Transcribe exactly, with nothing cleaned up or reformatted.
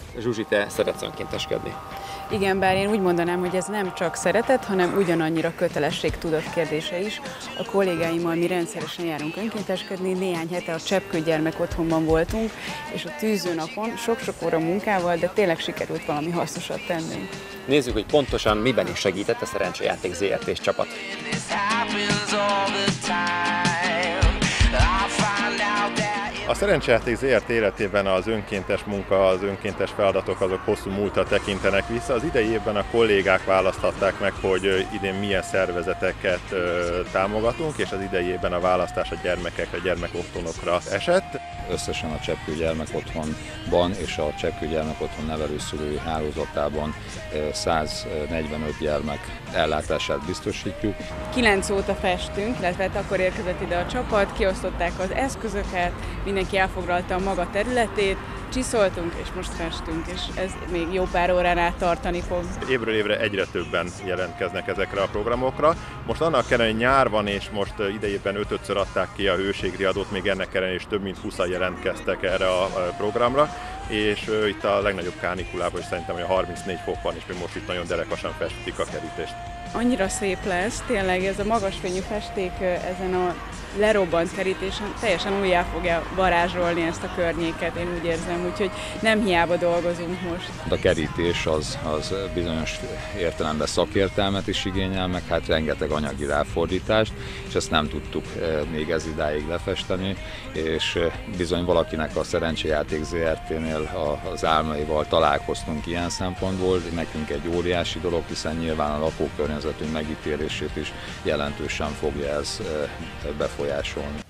Zsuzsi, te szeretsz önkénteskedni? Igen, bár én úgy mondanám, hogy ez nem csak szeretet, hanem ugyanannyira kötelességtudat kérdése is. A kollégáimmal mi rendszeresen járunk önkénteskedni, néhány hete a Cseppkő gyermekotthonban voltunk, és a tűzőnapon sok-sok óra munkával, de tényleg sikerült valami hasznosat tenni. Nézzük, hogy pontosan miben is segített a Szerencsejáték zé er té-s csapat. A Szerencsejáték zé er té életében az önkéntes munka, az önkéntes feladatok azok hosszú múltra tekintenek vissza. Az idei évben a kollégák választhatták meg, hogy idén milyen szervezeteket támogatunk, és az idei évben a választás a gyermekekre, gyermekotthonokra esett. Összesen a Cseppkő gyermekotthonban és a Cseppkő gyermekotthon nevelőszülői hálózatában száznegyvenöt gyermek ellátását biztosítjuk. Kilenc óta festünk, illetve akkor érkezett ide a csapat, kiosztották az eszközöket, mindenki elfoglalta a maga területét, csiszoltunk és most festünk, és ez még jó pár órán át tartani fog. Évről évre egyre többen jelentkeznek ezekre a programokra. Most annak ellenére, hogy nyár van, és most idejében öt-ötször adták ki a hőségriadót, még ennek ellenére is több mint húszan jelentkeztek erre a programra, és itt a legnagyobb kánikulában is szerintem a harmincnégy fok van, és még most itt nagyon derekasan festik a kerítést. Annyira szép lesz, tényleg ez a magasfényű festék ezen a lerobbant kerítésen teljesen újjá fogja varázsolni ezt a környéket, én úgy érzem, úgyhogy nem hiába dolgozunk most. A kerítés az, az bizonyos értelemben szakértelmet is igényel, meg hát rengeteg anyagi ráfordítást, és ezt nem tudtuk még ez idáig lefesteni, és bizony valakinek a Szerencsejáték zé er té-nél az álmaival találkoztunk ilyen szempontból, nekünk egy óriási dolog, hiszen nyilván a lakókörnyezetünk megítélését is jelentősen fogja ez befolyásolni.